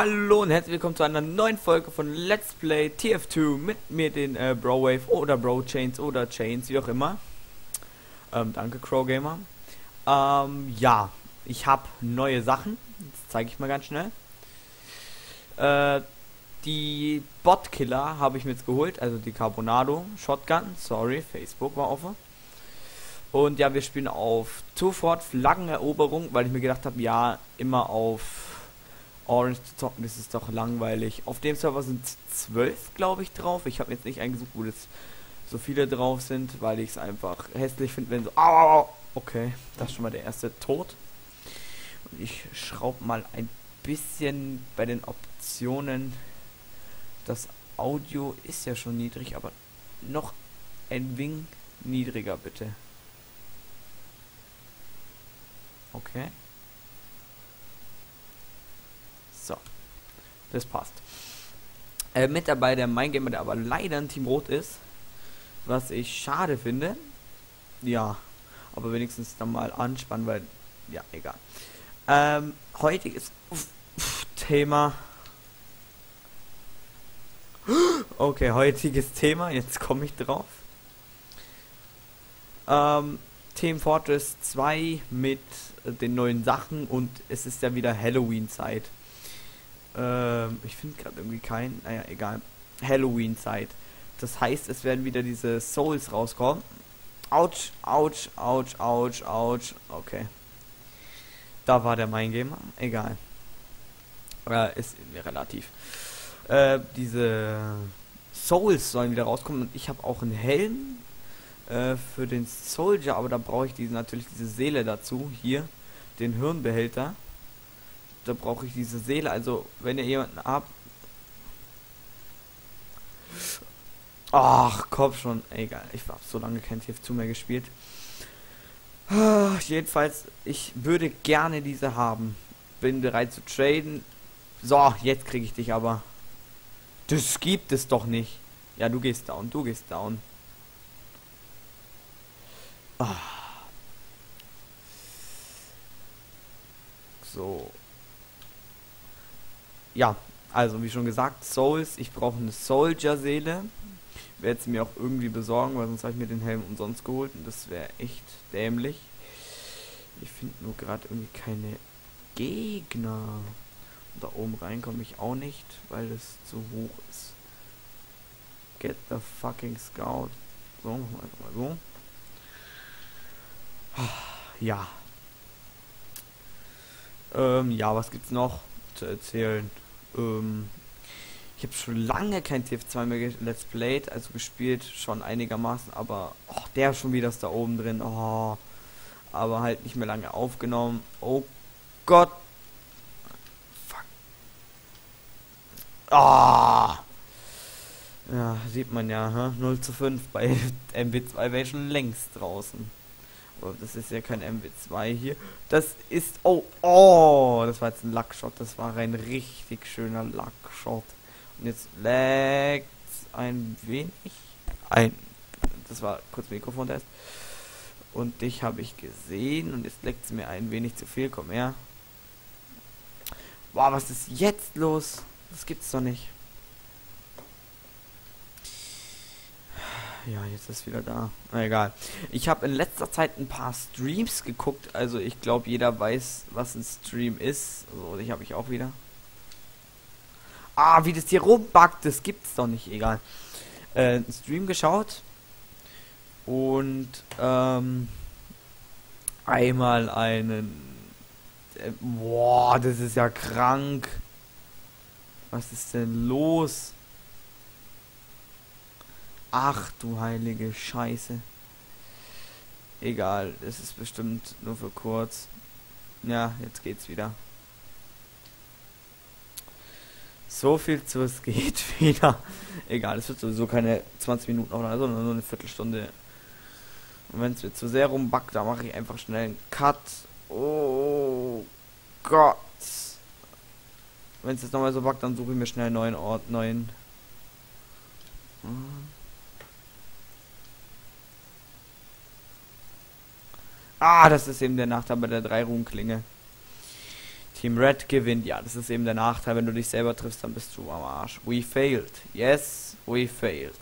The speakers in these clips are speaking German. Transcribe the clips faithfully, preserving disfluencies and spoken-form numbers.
Hallo und herzlich willkommen zu einer neuen Folge von Let's Play T F zwei mit mir, den äh, Browave oder Brochains oder Chains, wie auch immer. Ähm, danke Crowgamer. Ähm, ja, ich habe neue Sachen, das zeige ich mal ganz schnell. Äh, die Botkiller habe ich mir jetzt geholt, also die Carbonado Shotgun, sorry, Facebook war offen. Und ja, wir spielen auf Two-Fort Flaggeneroberung, weil ich mir gedacht habe, ja, immer auf Orange zu zocken, das ist doch langweilig. Auf dem Server sind zwölf, glaube ich, drauf. Ich habe jetzt nicht eingesucht, wo das so viele drauf sind, weil ich es einfach hässlich finde, wenn so... Au, au, au. Okay, das ist schon mal der erste Tod. Und ich schraube mal ein bisschen bei den Optionen. Das Audio ist ja schon niedrig, aber noch ein wenig niedriger, bitte. Okay. So. Das passt. Äh, mit dabei der Mindgamer, der aber leider ein Team Rot ist. Was ich schade finde. Ja. Aber wenigstens dann mal anspannen, weil... Ja, egal. Ähm, heutiges uff, uff, Thema... Okay, heutiges Thema. Jetzt komme ich drauf. Ähm... Team Fortress zwei mit äh, den neuen Sachen und es ist ja wieder Halloween-Zeit. Ähm, ich finde gerade irgendwie keinen, naja, egal. Halloween-Zeit. Das heißt, es werden wieder diese Souls rauskommen. Autsch, Autsch, Autsch, Autsch, Autsch. Okay. Da war der Mindgamer. Egal. Äh, ist relativ. Äh, diese Souls sollen wieder rauskommen und ich habe auch einen Helm. Äh, für den Soldier, aber da brauche ich diese, natürlich diese Seele dazu, hier, den Hirnbehälter. Da brauche ich diese Seele, also wenn ihr jemanden habt... Ach, komm schon, egal, ich habe so lange kein T F zwei mehr gespielt. Ah, jedenfalls, ich würde gerne diese haben. Bin bereit zu traden. So, jetzt kriege ich dich aber. Das gibt es doch nicht. Ja, du gehst down, du gehst down. Ah. So. Ja, also wie schon gesagt, Souls. Ich brauche eine Soldier-Seele. Werde sie mir auch irgendwie besorgen, weil sonst habe ich mir den Helm umsonst geholt. Und das wäre echt dämlich. Ich finde nur gerade irgendwie keine Gegner. Und da oben rein komme ich auch nicht, weil es zu hoch ist. Get the fucking Scout. So, machen wir einfach mal so. Ja. Ähm, ja, was gibt's noch zu erzählen? Ähm, ich habe schon lange kein T F zwei mehr Let's Played, also gespielt schon einigermaßen, aber oh, der ist schon wieder ist da oben drin. Oh, aber halt nicht mehr lange aufgenommen. Oh Gott. Fuck. Ah. Ja, sieht man ja, hm? null zu fünf bei M B zwei wäre schon längst draußen. Aber das ist ja kein M B zwei hier. Das ist... Oh, oh, das war jetzt ein Luckshot. Das war ein richtig schöner Luckshot. Und jetzt laggt ein wenig. Ein... Das war kurz Mikrofontest. Und dich habe ich gesehen. Und jetzt leckt es mir ein wenig zu viel. Komm her. Boah, was ist jetzt los? Das gibt's doch nicht. Ja, jetzt ist wieder da. Na egal. Ich habe in letzter Zeit ein paar Streams geguckt. Also ich glaube, jeder weiß, was ein Stream ist. So, ich habe ich auch wieder. Ah, wie das hier rumbackt, das gibt's doch nicht. Egal. Äh, einen Stream geschaut. Und ähm, einmal einen... Äh, boah, das ist ja krank. Was ist denn los? Ach du heilige Scheiße. Egal, es ist bestimmt nur für kurz. Ja, jetzt geht's wieder. So viel zu es geht wieder. Egal, es wird sowieso keine zwanzig Minuten oder so, sondern nur eine Viertelstunde. Und wenn es mir zu sehr rumbackt, da mache ich einfach schnell einen Cut. Oh Gott. Wenn es jetzt nochmal so backt, dann suche ich mir schnell einen neuen Ort, neuen... Hm. Ah, das ist eben der Nachteil bei der drei Ruhenklinge. Team Red gewinnt. Ja, das ist eben der Nachteil, wenn du dich selber triffst, dann bist du am Arsch. We failed. Yes, we failed.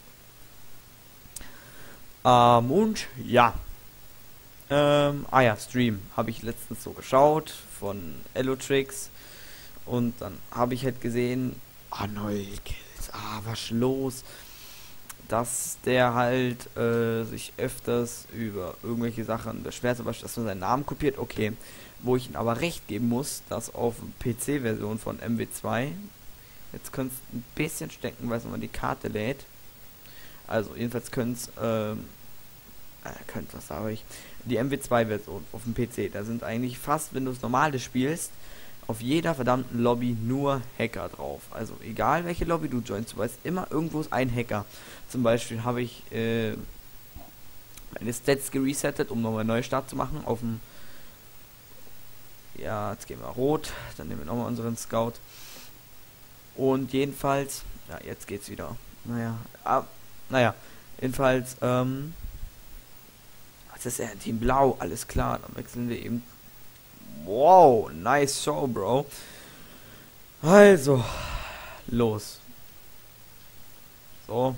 Ähm, und ja. Ähm, ah ja, Stream. Habe ich letztens so geschaut von Elotrix. Und dann habe ich halt gesehen, ah, neue Kills, ah, was los? Dass der halt äh, sich öfters über irgendwelche Sachen beschwert, zum Beispiel, dass man seinen Namen kopiert, okay. Wo ich ihm aber recht geben muss, dass auf P C-Version von M W zwei, jetzt könnte es ein bisschen stecken, weil es nochmal die Karte lädt. Also jedenfalls könnte es, ähm, äh, könnt, was sage ich, die M W zwei-Version auf dem P C, da sind eigentlich fast, wenn du es normale spielst, auf jeder verdammten Lobby nur Hacker drauf. Also egal welche Lobby du joinst, du weißt immer, irgendwo ist ein Hacker. Zum Beispiel habe ich äh, meine Stats geresettet, um nochmal einen Neustart zu machen. Auf dem, ja, jetzt gehen wir rot, dann nehmen wir nochmal unseren Scout. Und jedenfalls, ja, jetzt geht's wieder. Naja, ah, naja, jedenfalls, ähm, das ist ja Team Blau, alles klar, dann wechseln wir eben. Wow, nice show, Bro. Also, los. So.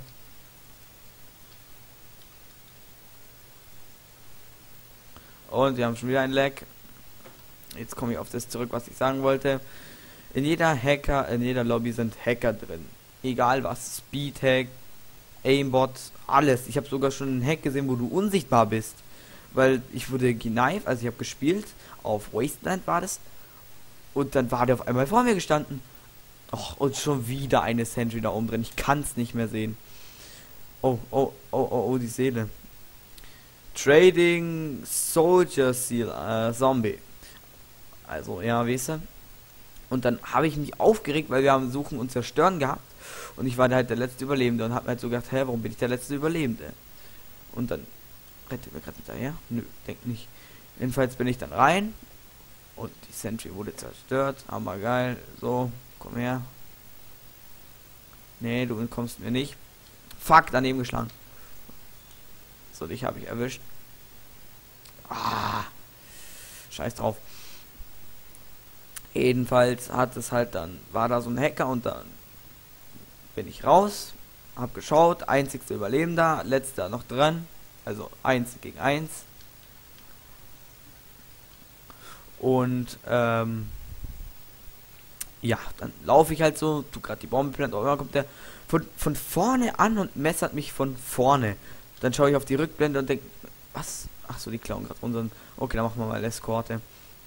Und wir haben schon wieder ein Lag. Jetzt komme ich auf das zurück, was ich sagen wollte. In jeder Hacker, in jeder Lobby sind Hacker drin. Egal was. Speedhack, Aimbot, alles. Ich habe sogar schon einen Hack gesehen, wo du unsichtbar bist. Weil ich wurde geneift, also ich habe gespielt, auf Wasteland war das. Und dann war der auf einmal vor mir gestanden. Och, und schon wieder eine Sentry da oben drin. Ich kann es nicht mehr sehen. Oh, oh, oh, oh, oh, die Seele. Trading Soldier Seal, äh, Zombie. Also, ja, weißt du. Und dann habe ich mich aufgeregt, weil wir haben Suchen und Zerstören gehabt. Und ich war halt der letzte Überlebende und habe mir halt so gedacht, hä, warum bin ich der letzte Überlebende? Und dann rettet mir gerade hinterher? Nö, denk nicht. Jedenfalls bin ich dann rein. Und die Sentry wurde zerstört. Hammer geil. So, komm her. Nee, du kommst mir nicht. Fuck, daneben geschlagen. So, dich habe ich erwischt. Ah. Scheiß drauf. Jedenfalls hat es halt dann, war da so ein Hacker und dann bin ich raus, hab geschaut, einzigster Überlebender, letzter noch dran, also eins gegen eins. Und ähm, ja, dann laufe ich halt so, tu gerade die Bombe plant, aber kommt der von, von vorne an und messert mich von vorne. Dann schaue ich auf die Rückblende und denke, was? Ach so, die klauen gerade unseren. Okay, dann machen wir mal Eskorte.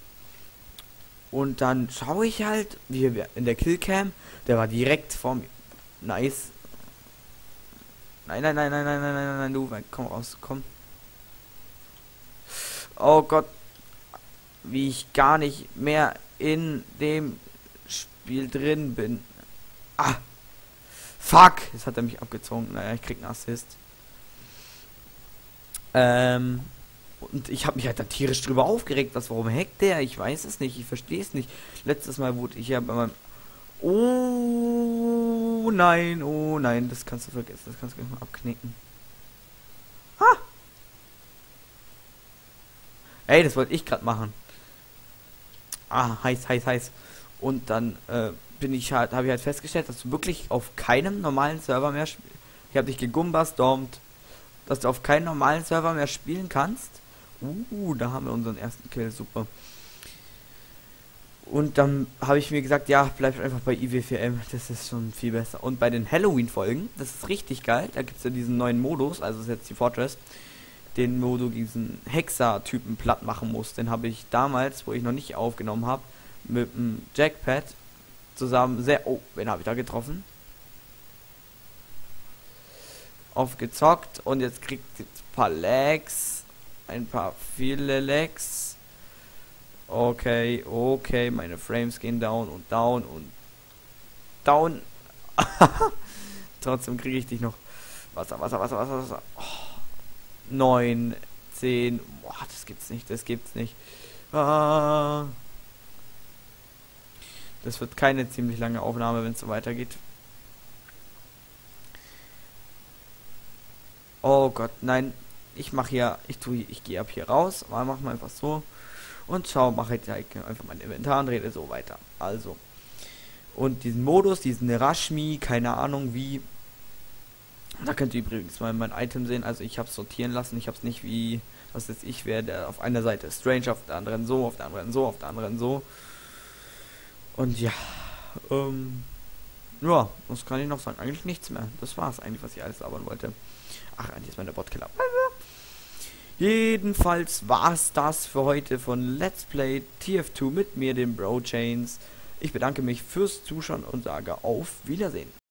Und dann schaue ich halt, wie wir in der Killcam, der war direkt vor mir. Nice. Nein, nein, nein, nein, nein, nein, nein, nein, du, komm raus, komm. Oh Gott. Wie ich gar nicht mehr in dem Spiel drin bin. Ah. Fuck. Jetzt hat er mich abgezogen. Naja, ich krieg einen Assist. Ähm. Und ich habe mich halt da tierisch drüber aufgeregt. Was, warum hackt der? Ich weiß es nicht. Ich verstehe es nicht. Letztes Mal wurde ich ja bei meinem... Oh nein, oh nein. Das kannst du vergessen. Das kannst du gleich mal abknicken. Ha! Ey, das wollte ich gerade machen. Ah, heiß, heiß, heiß. Und dann äh, bin ich halt, habe ich halt festgestellt, dass du wirklich auf keinem normalen Server mehr spielst. Ich habe dich gegumba-stormt, dass du auf keinem normalen Server mehr spielen kannst. Uh, da haben wir unseren ersten Kill, super. Und dann habe ich mir gesagt, ja, bleib einfach bei I W vier M, das ist schon viel besser. Und bei den Halloween-Folgen, das ist richtig geil, da gibt es ja diesen neuen Modus, also ist jetzt die Fortress, den wo du diesen Hexer-Typen platt machen musst. Den habe ich damals, wo ich noch nicht aufgenommen habe, mit dem Jackpad zusammen sehr... Oh, wen habe ich da getroffen? Aufgezockt und jetzt kriegt es ein paar Lags. Ein paar viele Lags. Okay, okay, meine Frames gehen down und down und down. Trotzdem kriege ich dich noch. Wasser, Wasser, Wasser, Wasser, Wasser. Oh. neun, zehn. Boah, das gibt's nicht, das gibt's nicht. Ah. Das wird keine ziemlich lange Aufnahme, wenn es so weitergeht. Oh Gott, nein. Ich mache hier, ich tue, ich gehe ab hier raus. Mal machen wir einfach so. Und schau, mache jetzt einfach mein Inventar und rede so weiter. Also. Und diesen Modus, diesen Rashmi, keine Ahnung wie. Da könnt ihr übrigens mal mein Item sehen. Also ich habe es sortieren lassen. Ich habe es nicht wie, was jetzt ich werde, auf einer Seite Strange, auf der anderen so, auf der anderen so, auf der anderen so. Und ja, ähm, ja, was kann ich noch sagen? Eigentlich nichts mehr. Das war es eigentlich, was ich alles labern wollte. Ach, eigentlich ist meine Botkiller. Jedenfalls war es das für heute von Let's Play T F zwei mit mir, den Bro Chains. Ich bedanke mich fürs Zuschauen und sage auf Wiedersehen.